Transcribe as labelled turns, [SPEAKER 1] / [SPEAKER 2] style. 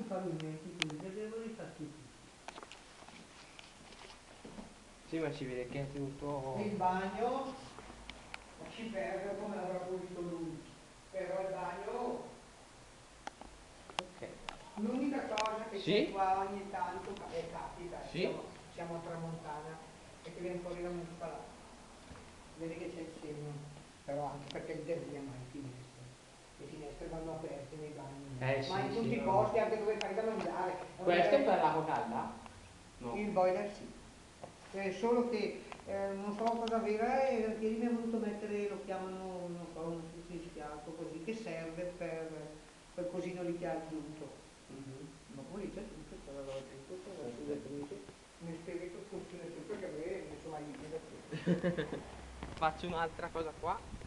[SPEAKER 1] pavimenti, quelli che devono fatti tutti.
[SPEAKER 2] Sì, ma si vede che è tutto...
[SPEAKER 1] Il bagno ci perde come avrà pulito lui, però il bagno,
[SPEAKER 2] Ok.
[SPEAKER 1] l'unica cosa che c'è
[SPEAKER 2] Sì?
[SPEAKER 1] qua ogni tanto, e capita,
[SPEAKER 2] Sì?
[SPEAKER 1] siamo a Tramontana, è che viene fuori la muffa là. Vedi che c'è il segno, però anche perché il derriamo le finestre. Le finestre vanno aperte nei bagni, ma
[SPEAKER 2] Sì,
[SPEAKER 1] in tutti
[SPEAKER 2] sì,
[SPEAKER 1] i
[SPEAKER 2] no.
[SPEAKER 1] posti, anche dove fai da mangiare.
[SPEAKER 2] Questo è per l'acqua calda? No.
[SPEAKER 1] Il boiler sì. Solo che non so cosa avere, e ieri mi è voluto mettere, lo chiamano, non so, un sustischiato così, che serve per quel cosino lì che ha aggiunto. Ma pulito tutto, c'è la loggia, tutto, la asciugatrice. Mi spirito funziona tutto, che a me mi sono aiutato.
[SPEAKER 2] Faccio un'altra cosa qua.